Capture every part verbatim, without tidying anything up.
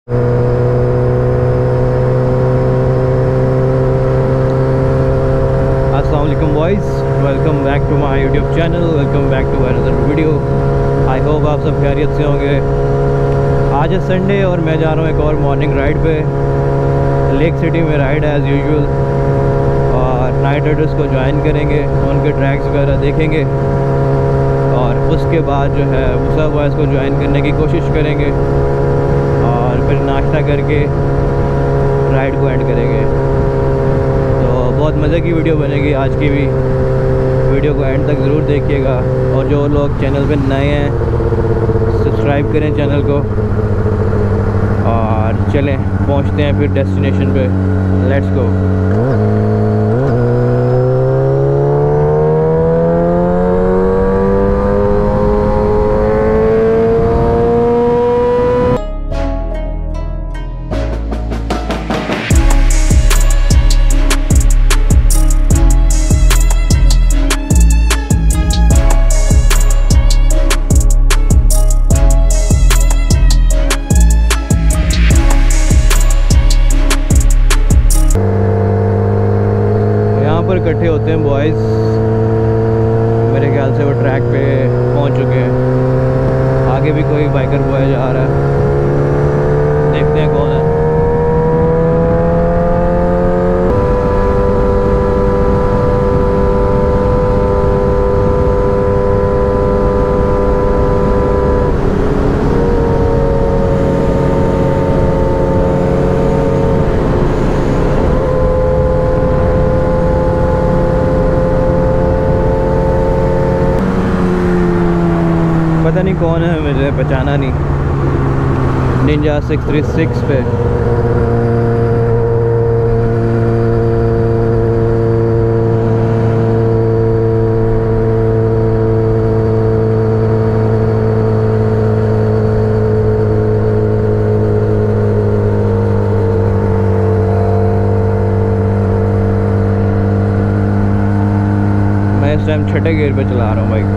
अस्सलाम वालेकुम boys, welcome back to my YouTube channel, welcome back to another video. I hope आप सब खैरियत से होंगे। आज है संडे और मैं जा रहा हूँ एक और मॉर्निंग राइड पे। लेक सिटी में राइड है एज़ यूजुअल, और नाइट राइडर्स को ज्वाइन करेंगे, उनके ट्रैक्स वगैरह देखेंगे और उसके बाद जो है मुसा बॉयज़ को ज्वाइन करने की कोशिश करेंगे और फिर नाश्ता करके राइड को एंड करेंगे। तो बहुत मज़े की वीडियो बनेगी आज की भी, वीडियो को एंड तक ज़रूर देखिएगा। और जो लोग चैनल पे नए हैं सब्सक्राइब करें चैनल को, और चलें पहुंचते हैं फिर डेस्टिनेशन पे। Let's go. इकट्ठे होते हैं बॉयज़, मेरे ख्याल से वो ट्रैक पे पहुंच चुके हैं। आगे भी कोई बाइकर बॉय जा रहा है, देखते हैं कौन है। पता नहीं कौन है, मुझे पहचाना नहीं। निंजा सिक्स थ्री सिक्स पे मैं इस टाइम छठे गियर पे चला रहा हूँ बाइक।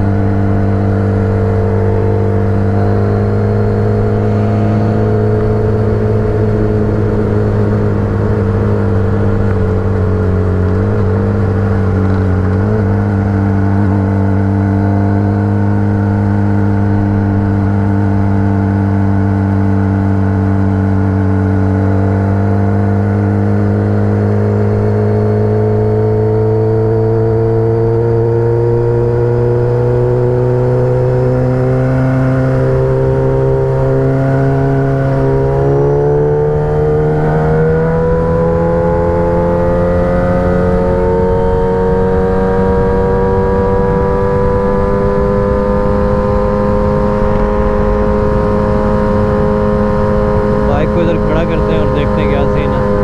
करते हैं और देखते हैं क्या सीन है।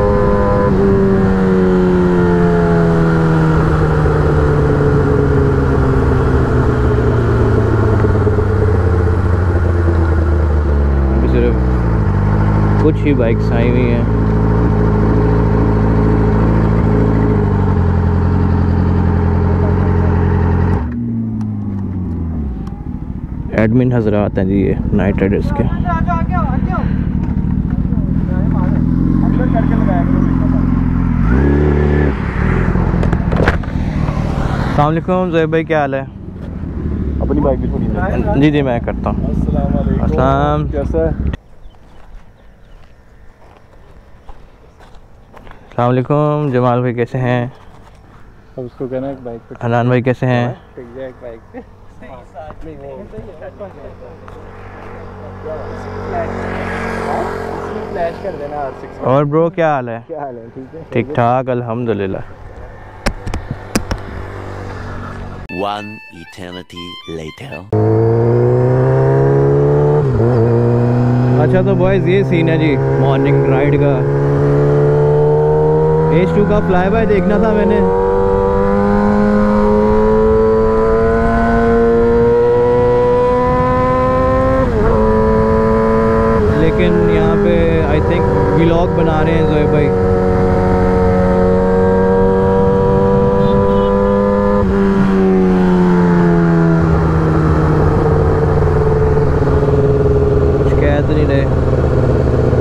अभी सिर्फ कुछ ही बाइक्स आई हुई हैं। एडमिन हजरात हैं जी ये नाइट राइडर्स के। अस्सलामुअलैकुम ज़ैब भाई, क्या हाल है? अपनी बाइक भी थोड़ी। जी जी मैं करता हूँ। अस्सलाम वालेकुम। अस्सलाम। कैसा है? अस्सलामुअलैकुम जमाल भाई, कैसे हैं? अब उसको कहना है बाइक पे। अनान भाई कैसे हैं? बाइक पे फ्लैश कर देना। और ब्रो क्या हाल है? क्या हाल है? ठीक है, ठीक ठाक अल्हम्दुलिल्लाह। One eternity later. अच्छा तो बॉयज़ ये सीन है जी मॉर्निंग राइड का। एच टू का फ्लाई बाय देखना था मैंने, लेकिन यहाँ पे आई थिंक व्लॉग बना रहे हैं ज़ोएब भाई। कुछ कह तो नहीं रहे।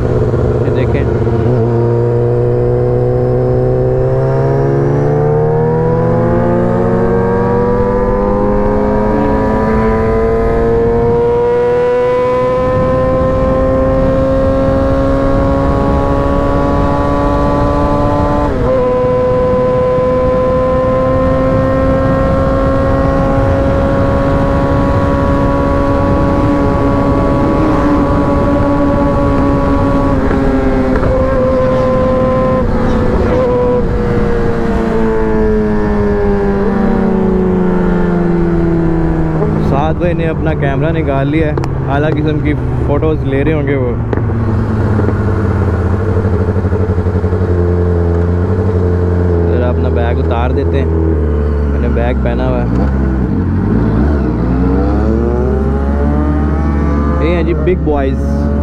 भाई ने अपना कैमरा निकाल लिया है, आला किस्म की फ़ोटोज़ ले रहे होंगे वो। ज़रा अपना बैग उतार देते हैं, मैंने बैग पहना हुआ है। ये हैं जी बिग बॉयज़।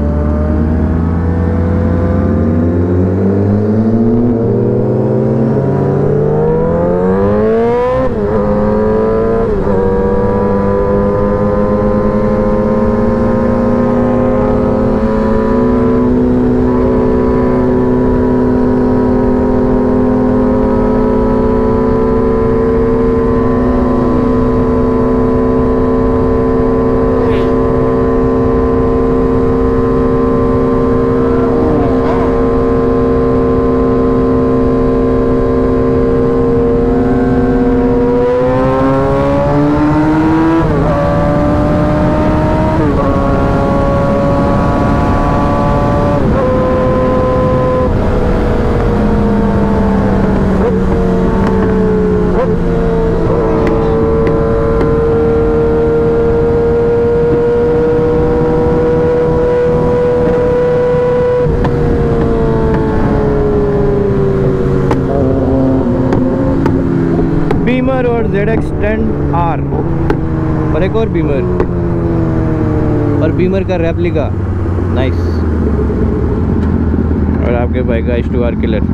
बीमर और जेड एक्स टेन आर और एक और बीमर और बीमर का रेप्लिका, नाइस। और आपके भाई का एच टू आर किलर।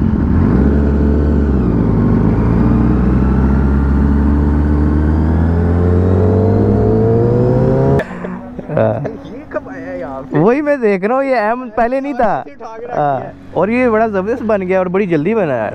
ये कब आया यहाँ पे? वही मैं देख रहा हूँ, ये एम पहले नहीं था। आ, और ये बड़ा ज़बरदस्त बन गया और बड़ी जल्दी बना यार।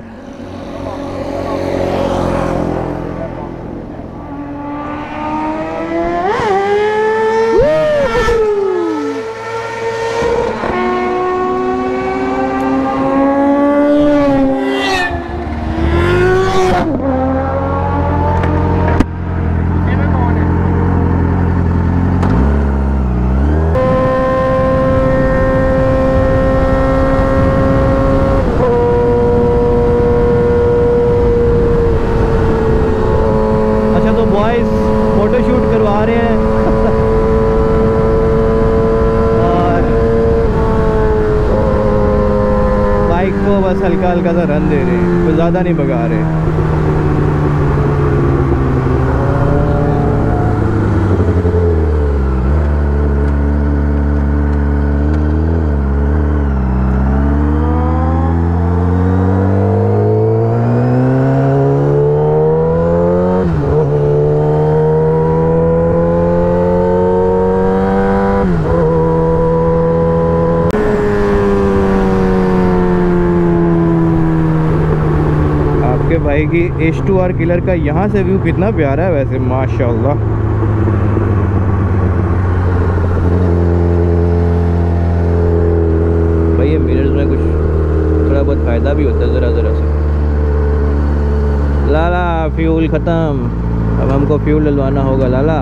बॉयज फोटो शूट करवा रहे हैं और बाइक को बस हल्का हल्का सा रन दे रहे हैं, कोई ज़्यादा नहीं भगा रहे। भाई की एच टू आर किलर का यहाँ से व्यू कितना प्यारा है वैसे, माशाल्लाह। भाई ये मिरर्स में कुछ थोड़ा बहुत फ़ायदा भी होता है ज़रा ज़रा से। लाला फ्यूल ख़त्म, अब हमको फ्यूल डलवाना होगा लाला।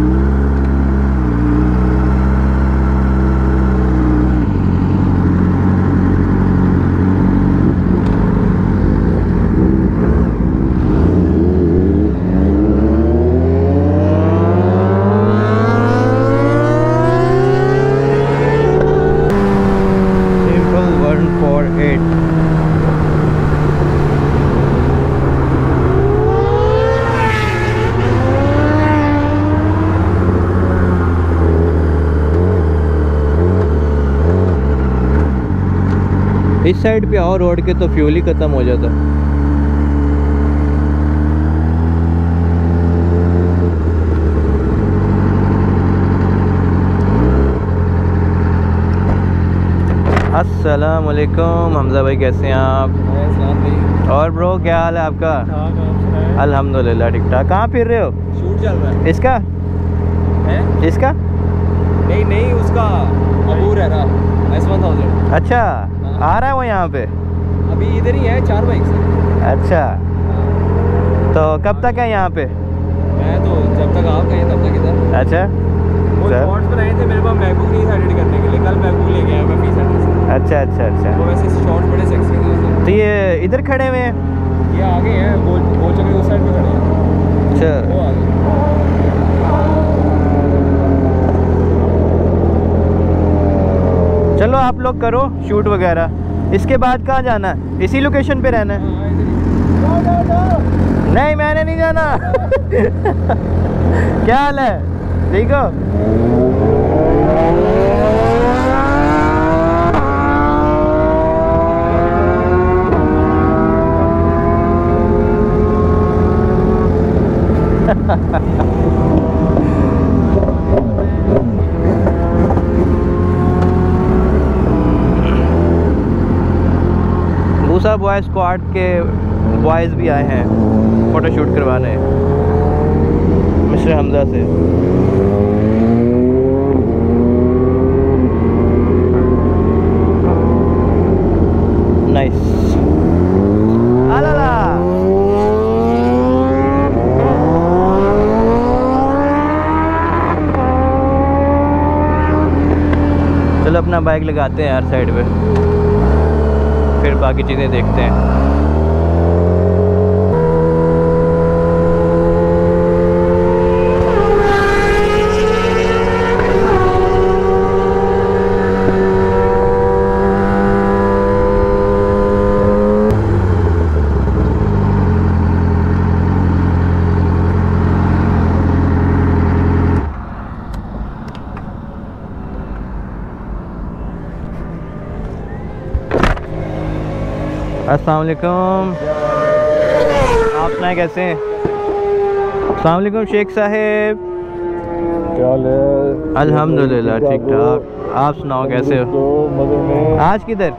इस साइड पे और रोड के तो फ्यूल ही ख़त्म हो जाता। अस्सलाम वालेकुम हमजा भाई, कैसे हैं आप? और ब्रो क्या हाल है आपका? अल्हम्दुलिल्लाह ठीक ठाक। कहाँ फिर रहे हो? शूट चल रहा है। इसका है? इसका नहीं नहीं, उसका अबूर है ना, एस वन थाउजेंड। अच्छा, आ रहा है वो यहाँ पे? अभी इधर ही है, चार बाइक से। अच्छा, तो कब तक है यहाँ पे? मैं तो जब तक आप कहें तब तक इधर। अच्छा, वो शॉर्ट्स बनाए थे मेरे पास मैकबुक नहीं था एडिट करने के लिए, कल मैकबुक ले गया मैं फीस सेंटर से। अच्छा अच्छा अच्छा। वो वैसे शॉर्ट्स बड़े सेक्सी थे। तो ये इधर खड़े हुए हैं? ये आगे हैं, गोल गोल चक्कर उस साइड पे खड़े हैं। अच्छा, वो आगे। चलो आप लोग करो शूट वगैरह, इसके बाद कहाँ जाना है? इसी लोकेशन पे रहना है? नहीं मैंने नहीं जाना। क्या हाल है, ठीक हो? भूसा बॉयज स्क्वाड के बॉयज़ भी आए हैं फ़ोटोशूट करवाने मिस्टर हमजा से। नाइस। आलाला चलो अपना बाइक लगाते हैं यार साइड पे, फिर बाकी चीज़ें देखते हैं। अस्सलाम वालेकुम, आप सुनाए कैसे हैं? अस्सलाम वालेकुम शेख साहेब। क्या हाल है? अल्हम्दुलिल्लाह ठीक ठाक, आप सुनाओ कैसे हो? आज किधर?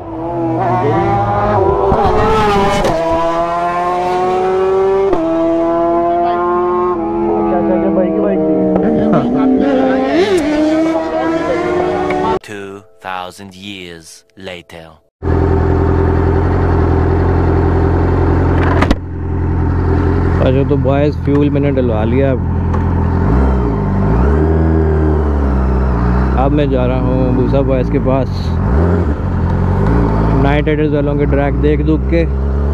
Two thousand years later. अच्छा तो बॉयज़ फ्यूल मैंने डलवा लिया। अब मैं जा रहा हूँ भूसा बॉयज़ के पास, नाइट राइडर्स वालों के ट्रैक देख दुख के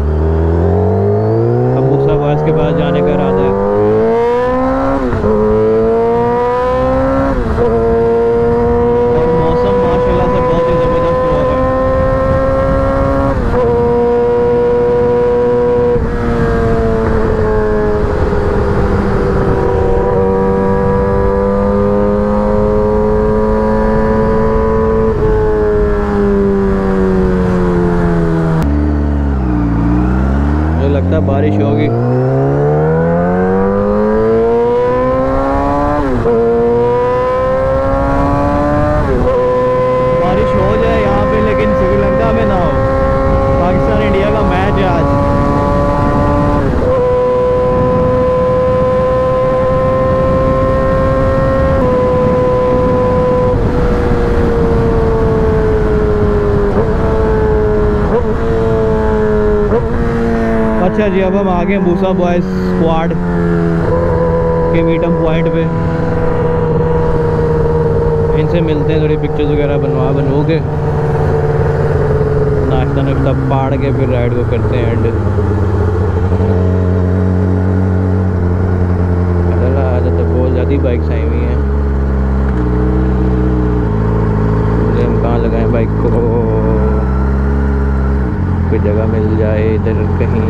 अब भूसा बॉयज़ के पास जाने का इरादा है। और मौसम माशाल्लाह से बहुत ही ज़बरदस्त हुआ है। लगता है बारिश होगी। बारिश हो जाए यहाँ पे, लेकिन श्रीलंका में ना हो। पाकिस्तान इंडिया का मैच है आज। अच्छा जी, अब हम आ गए भूसा बॉयज़ स्क्वाड के मीटअप पॉइंट पे। इनसे मिलते हैं, थोड़ी पिक्चर्स वगैरह बनवा बनवा के नाश्ता नाश्ता पाड़ के फिर राइड को करते हैं एंड। आज तो बहुत ज़्यादा बाइक्स आई हुई हैं, हम कहाँ लगाएं बाइक को? कोई जगह मिल जाए इधर कहीं।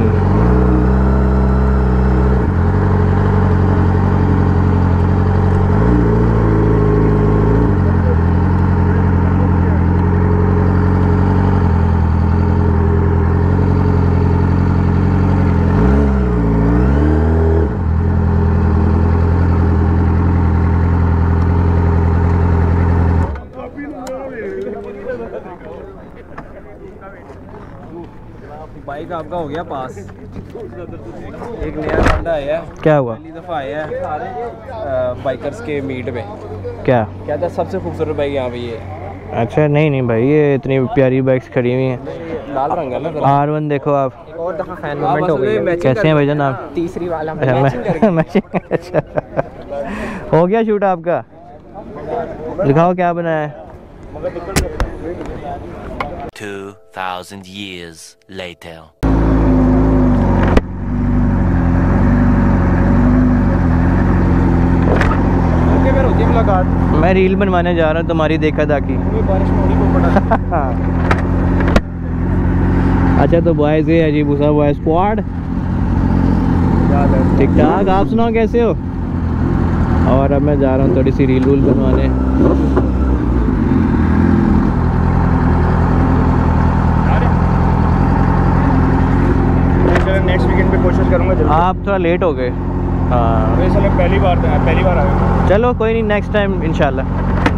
बाइक आपका हो गया पास। एक नया बंदा आया है। क्या हुआ? पहली दफ़ा आया है बाइकर्स के मीट में। क्या क्या था सबसे खूबसूरत बाइक यहाँ पे ये? अच्छा नहीं नहीं भाई, ये इतनी प्यारी बाइक्स खड़ी हुई हैं। लाल रंग है ना। आर वन देखो आप। एक और दफ़ा फैन मोमेंट हो गई। कैसे हैं भाईजान आप? तीसरी वाला अच्छा मैं मैचिंग। अच्छा हो गया शूट आपका? दिखाओ क्या बनाया है। Two thousand years later. Okay फिर होती है मुलाकात। मैं रील बनवाने जा रहा हूँ तुम्हारी देखा ताकि। बारिश में होनी को पड़ा। अच्छा तो बॉयज़ ये अजीब सा बॉय स्क्वाड ठीक ठाक। आप सुनाओ कैसे हो? और अब मैं जा रहा हूँ थोड़ी सी रील रूल बनवाने। नेक्स्ट वीकेंड पे कोशिश करूँगा। आप थोड़ा लेट हो गए। हाँ वैसे मैं पहली बार पहली बार आया। चलो कोई नहीं, नेक्स्ट टाइम इंशाल्लाह।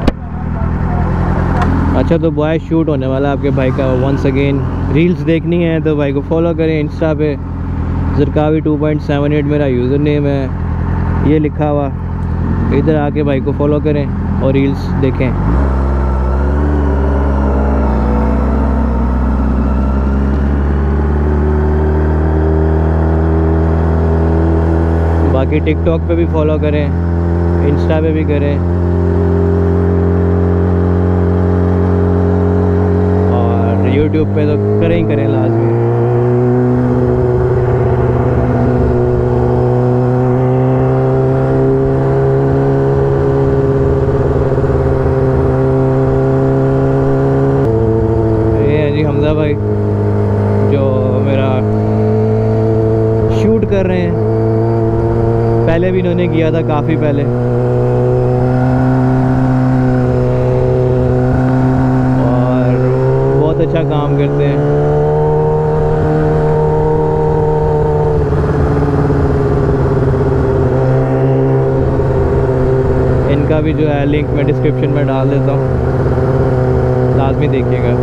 अच्छा तो बॉय शूट होने वाला है आपके भाई का वंस अगेन। रील्स देखनी है तो भाई को फॉलो करें इंस्टा पे, Zarkawi two point seven eight मेरा यूज़र नेम है, ये लिखा हुआ। इधर आके भाई को फॉलो करें और रील्स देखें। बाकी टिकटॉक पे भी फॉलो करें, इंस्टा पे भी करें, और यूट्यूब पे तो करें ही करें लाजमी। ये है जी हमजा भाई जो मेरा शूट कर रहे हैं। पहले भी इन्होंने किया था, काफ़ी पहले। और बहुत अच्छा काम करते हैं। इनका भी जो है लिंक मैं डिस्क्रिप्शन में डाल देता हूँ, लाजमी देखिएगा।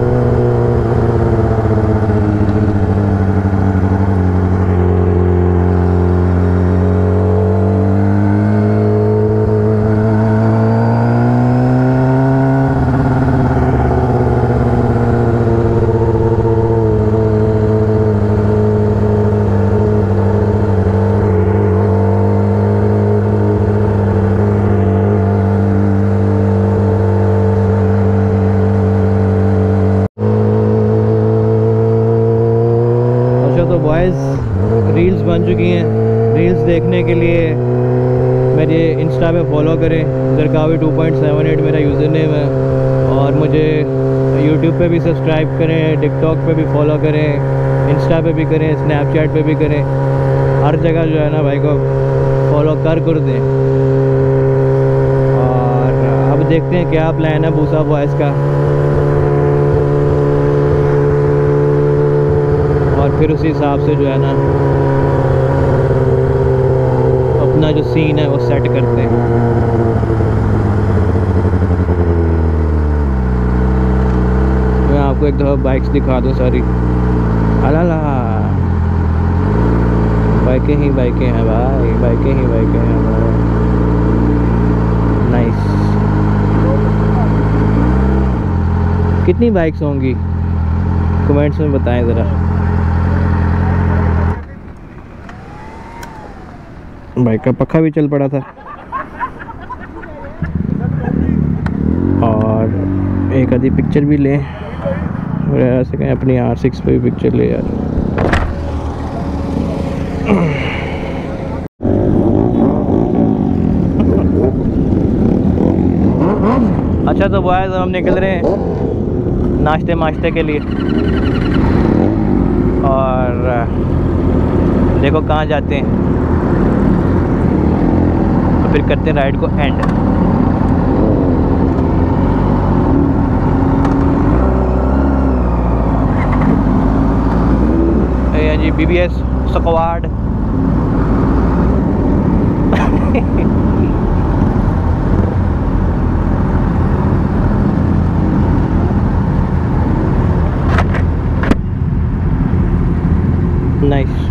रील्स बन चुकी हैं। रील्स देखने के लिए मेरे इंस्टा पे फॉलो करें, Zarkawi two point seven eight मेरा यूज़र नेम है। और मुझे यूट्यूब पे भी सब्सक्राइब करें, टिकटॉक पे भी फॉलो करें, इंस्टा पे भी करें, स्नैपचैट पे भी करें। हर जगह जो है ना भाई को फॉलो कर कर दें। और अब देखते हैं क्या प्लान है बूसा बॉयज़ का, और फिर उसी हिसाब से जो है ना अपना जो सीन है वो सेट करते हैं। मैं आपको एक दफ़ा बाइक्स दिखा दूँ सारी। अला बाइकें ही बाइकें हैं भाई, बाइकें ही बाइकें हैं भाई। नाइस। कितनी बाइक्स होंगी कमेंट्स में बताएं ज़रा। बाइक का पक्का भी चल पड़ा था। और एक आधी पिक्चर भी लें, और ऐसे कहें अपनी आर सिक्स पे भी पिक्चर ले यार। अच्छा तो बॉयज़ हम निकल रहे हैं नाश्ते माश्ते के लिए, और देखो कहाँ जाते हैं, तो फिर करते हैं राइड को एंड। ये जी B B S squad. Nice.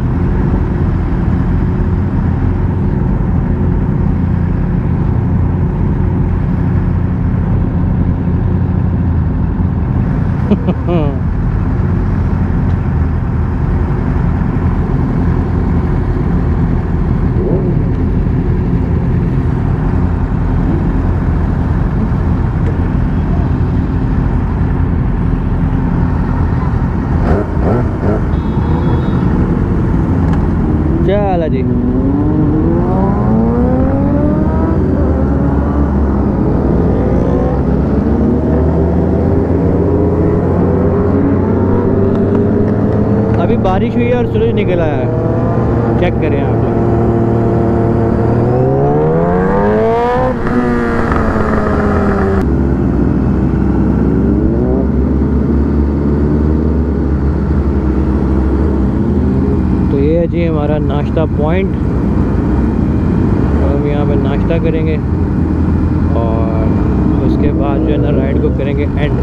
चला जी। बारिश हुई है और सूरज निकला है, चेक करें आप लोग। तो ये है जी हमारा नाश्ता पॉइंट, हम यहाँ पे नाश्ता करेंगे और उसके बाद जो है ना राइड को करेंगे end.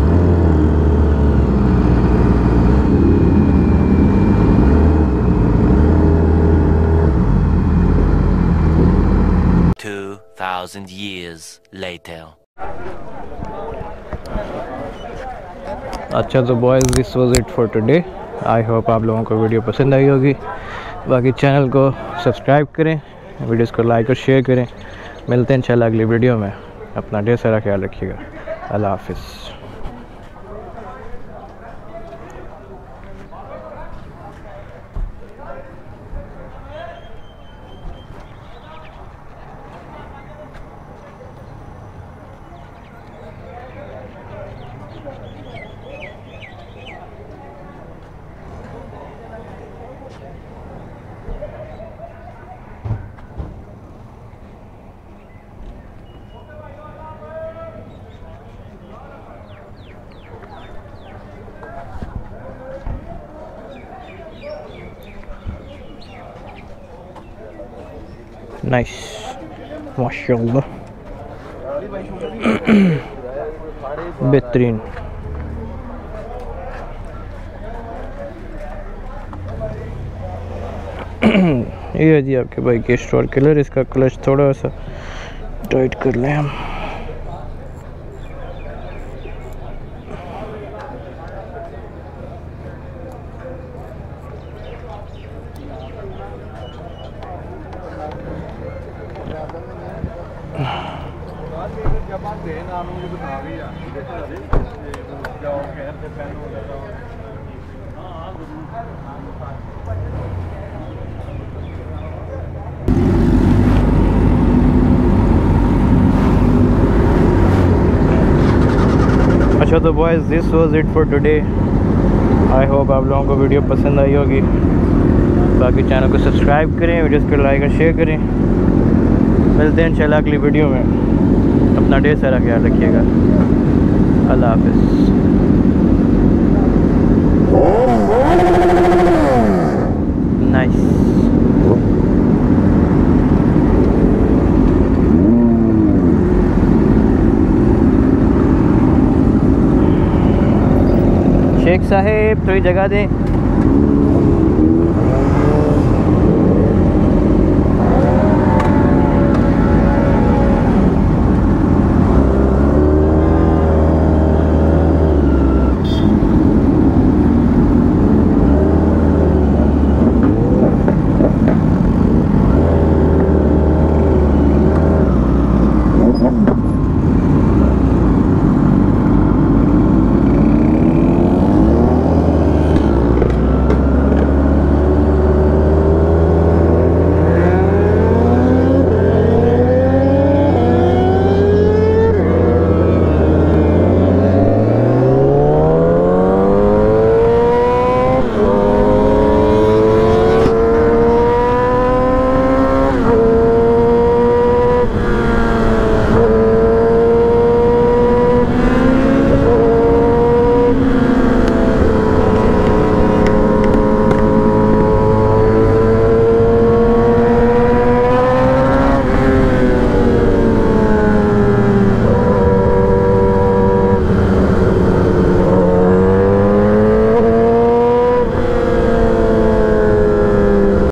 Two thousand years later. अच्छा तो boys, this was it for today. I hope आप लोगों को वीडियो पसंद आई होगी। बाकी चैनल को सब्सक्राइब करें, वीडियोस को लाइक और शेयर करें। मिलते हैं इंशाल्लाह अगली वीडियो में। अपना ढेर सारा ख्याल रखिएगा। अल्लाह हाफिज़। नाइस, माशाल्लाह, बेहतरीन। ये है जी आपके बाइक के स्टोर कलर। इसका क्लच थोड़ा सा टाइट कर लें हम। अच्छा तो boys, this was it for today. I hope आप लोगों को वीडियो पसंद आई होगी। बाकी चैनल को सब्सक्राइब करें, वीडियोस को लाइक और शेयर करें। मिलते हैं इंशाल्लाह अगली वीडियो में। अपना ढेर सारा ख्याल रखिएगा। अल्लाह हाफिज़। नाइस। शेख साहेब थोड़ी जगह दें।